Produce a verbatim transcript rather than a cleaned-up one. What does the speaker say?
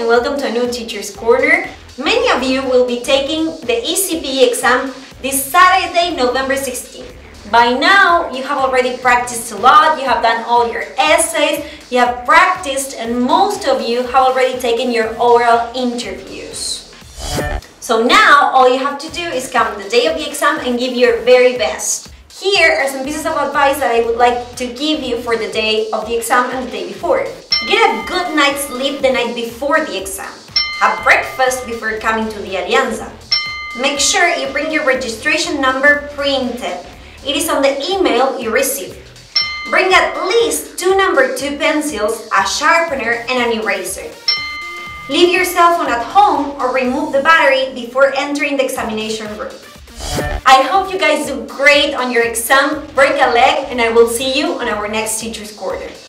welcome to a new Teacher's Corner. Many of you will be taking the E C P E exam this Saturday, November sixteenth. By now, you have already practiced a lot, you have done all your essays, you have practiced, and most of you have already taken your oral interviews. So now, all you have to do is come the day of the exam and give your very best. Here are some pieces of advice that I would like to give you for the day of the exam and the day before. Get a good night's sleep the night before the exam. Have breakfast before coming to the Alianza. Make sure you bring your registration number printed. It is on the email you receive. Bring at least two number two pencils, a sharpener, and an eraser. Leave your cell phone at home or remove the battery before entering the examination room. I hope you guys do great on your exam, break a leg, and I will see you on our next Teacher's Corner.